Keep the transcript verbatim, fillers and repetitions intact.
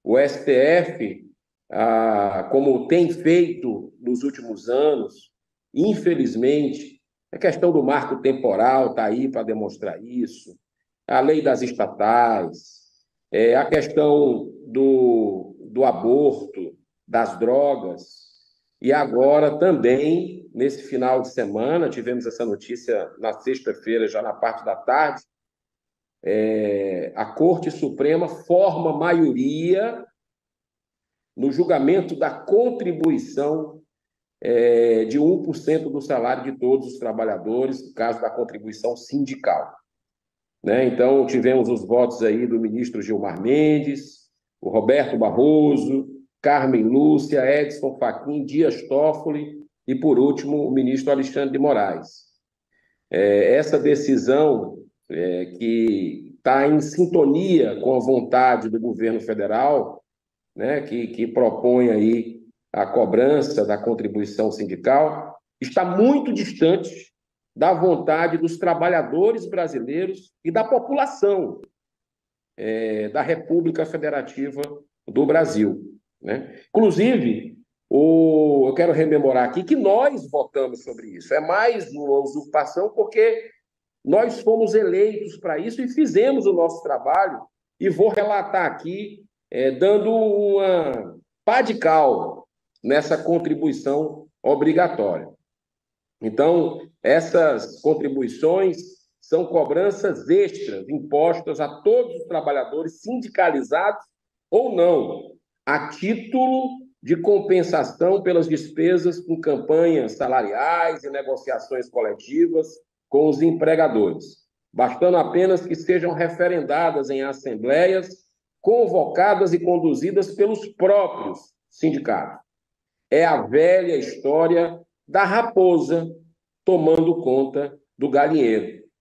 O S T F, ah, como tem feito nos últimos anos, infelizmente, a questão do marco temporal está aí para demonstrar isso, a lei das estatais, é, a questão do, do aborto, das drogas, e agora também, nesse final de semana, tivemos essa notícia na sexta-feira, já na parte da tarde, é, a Corte Suprema forma maioria no julgamento da contribuição é, de um por cento do salário de todos os trabalhadores, no caso da contribuição sindical. Né? Então, tivemos os votos aí do ministro Gilmar Mendes, o Roberto Barroso, Carmen Lúcia, Edson Fachin, Dias Toffoli e, por último, o ministro Alexandre de Moraes. É, essa decisão é, que está em sintonia com a vontade do governo federal, né, que, que propõe aí a cobrança da contribuição sindical, está muito distante da vontade dos trabalhadores brasileiros e da população é, da República Federativa do Brasil. Né? Inclusive, o, eu quero rememorar aqui que nós votamos sobre isso. É mais uma usurpação porque nós fomos eleitos para isso e fizemos o nosso trabalho. E vou relatar aqui, é, dando uma pá de cal nessa contribuição obrigatória. Então, essas contribuições são cobranças extras impostas a todos os trabalhadores, sindicalizados ou não, a título de compensação pelas despesas com campanhas salariais e negociações coletivas com os empregadores, bastando apenas que sejam referendadas em assembleias convocadas e conduzidas pelos próprios sindicatos. É a velha história da raposa tomando conta do galinheiro.